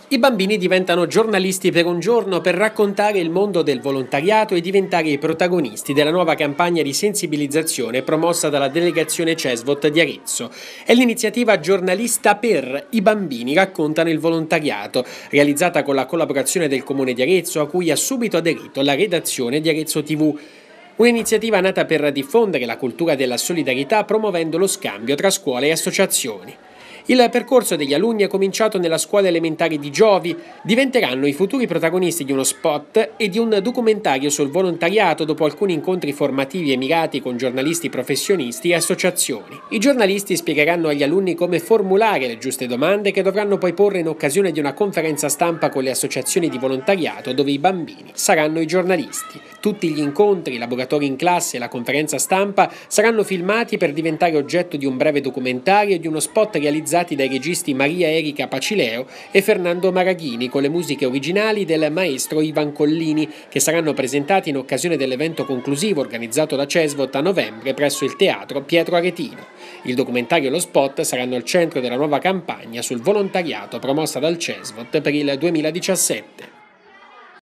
I bambini diventano giornalisti per un giorno per raccontare il mondo del volontariato e diventare i protagonisti della nuova campagna di sensibilizzazione promossa dalla delegazione CESVOT di Arezzo. È l'iniziativa Giornalista per i bambini raccontano il volontariato, realizzata con la collaborazione del Comune di Arezzo, a cui ha subito aderito la redazione di Arezzo TV. Un'iniziativa nata per diffondere la cultura della solidarietà promuovendo lo scambio tra scuole e associazioni. Il percorso degli alunni è cominciato nella scuola elementare di Giovi. Diventeranno i futuri protagonisti di uno spot e di un documentario sul volontariato dopo alcuni incontri formativi e mirati con giornalisti professionisti e associazioni. I giornalisti spiegheranno agli alunni come formulare le giuste domande che dovranno poi porre in occasione di una conferenza stampa con le associazioni di volontariato dove i bambini saranno i giornalisti. Tutti gli incontri, i laboratori in classe e la conferenza stampa saranno filmati per diventare oggetto di un breve documentario e di uno spot realizzato dai registi Maria Erika Pacileo e Fernando Maraghini con le musiche originali del maestro Ivan Collini, che saranno presentati in occasione dell'evento conclusivo organizzato da CESVOT a novembre presso il teatro Pietro Aretino. Il documentario e lo spot saranno al centro della nuova campagna sul volontariato promossa dal CESVOT per il 2017.